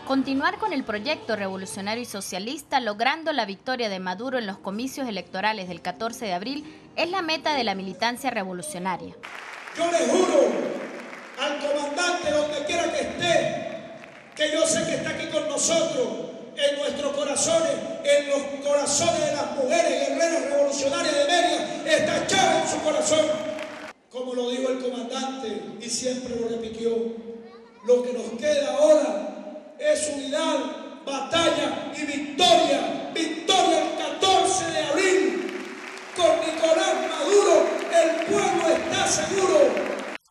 Continuar con el proyecto revolucionario y socialista, logrando la victoria de Maduro en los comicios electorales del 14 de abril, es la meta de la militancia revolucionaria. Yo le juro al comandante, donde quiera que esté, que yo sé que está aquí con nosotros, en nuestros corazones, en los corazones de las mujeres guerreras revolucionarias de Mérida, está Chávez en su corazón. Como lo dijo el comandante y siempre lo repitió, lo que nos queda ahora es unidad, batalla y victoria. Victoria el 14 de abril. Con Nicolás Maduro el pueblo está seguro.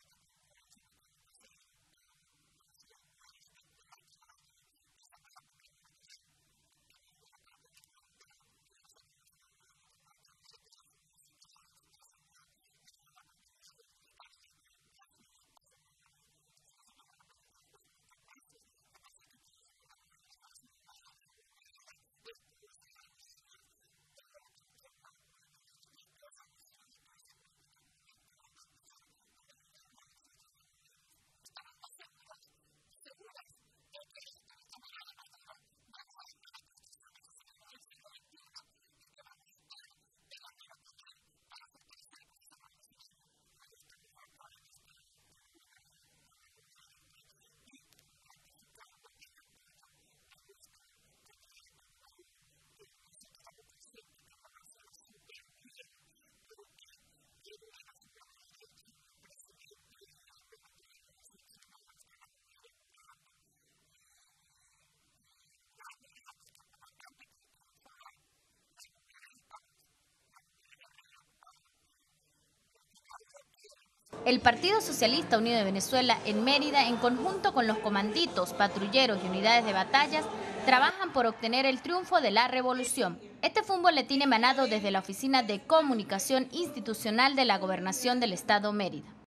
El Partido Socialista Unido de Venezuela en Mérida, en conjunto con los comanditos, patrulleros y unidades de batallas, trabajan por obtener el triunfo de la revolución. Este fue un boletín emanado desde la Oficina de Comunicación Institucional de la Gobernación del Estado Mérida.